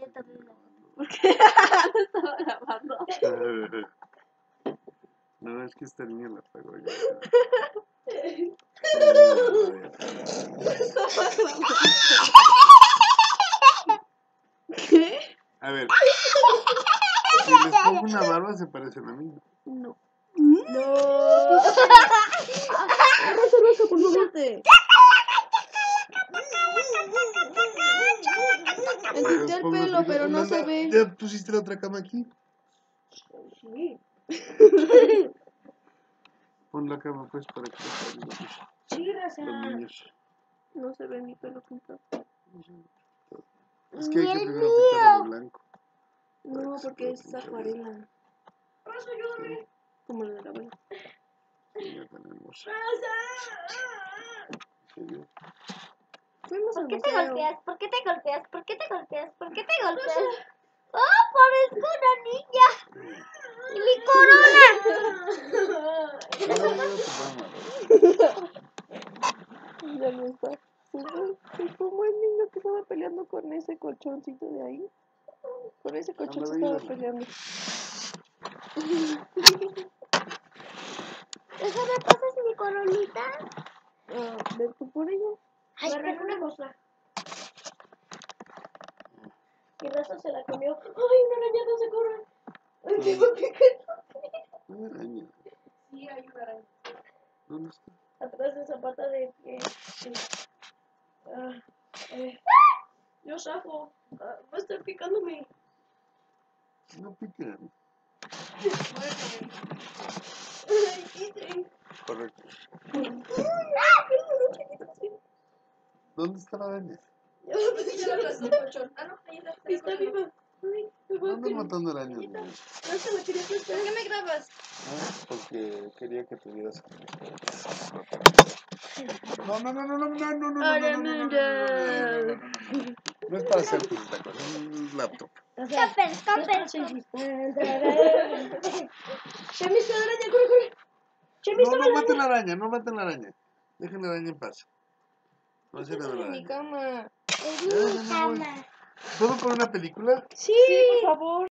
también no. ¿Por qué? No estaba grabando. No, es que esta niña la pagó ya. ¿Qué? A ver, si les pongo una barba se parecen a mí. No. No. Agarra cerveza, por favor. Me quité el pelo, pero no se ve. ¿Ya pusiste la otra cama aquí? Sí. Pon la cama pues para que Sí, Raza. los niños. No se ve mi pelo pintado. Es que hay que primero pintarlo de blanco. No, porque es acuarela. Raza, ayúdame. Como la de la abuela. Sí, ya tenemos. Raza. Sí. Fuimos al ¿Por qué te museo. golpeas? ¿Por qué te golpeas? ¿Por qué te golpeas? ¿Por qué te golpeas? ¡Oh, parezco una niña! ¡Y mi corona! Ya no está. Se fumó el niño que estaba peleando con ese colchoncito de ahí. Con ese colchón se estaba peleando. ¿Déjame pasas mi coronita? Ve tú por ella. Ay, pero una cosa. Y Raza se la comió. ¡Ay, una araña no se corre! ¡Ay, me va a picar! Una araña. Sí, hay una araña. ¿Dónde está? Atrás de esa pata de pie. Sí. Yo zafo. Va a estar picándome. No pican. Ay, quiten. Correcto. Ay, ¿Dónde está la araña? ya va a pedir la raza del colchón. Ah, no, ahí está. Está viva. Ay, me va a ¿Dónde pegar. matando arañas, niña? No se la quería prestar. ¿Por qué me grabas? Ah, porque quería que tuvieras. No, no, no, no, no, no, no, no, no, no, no, no, no, no, no, no es para hacer tus tacos, es un laptop. Camper. Chemis, la araña, corre, corre. Chemis, No, toma no la maten araña. la araña, no maten la araña. Dejen la araña en paz. No hace nada la En mi araña. cama. Ya, ya me voy. ¿Puedo poner una película? Sí, por favor.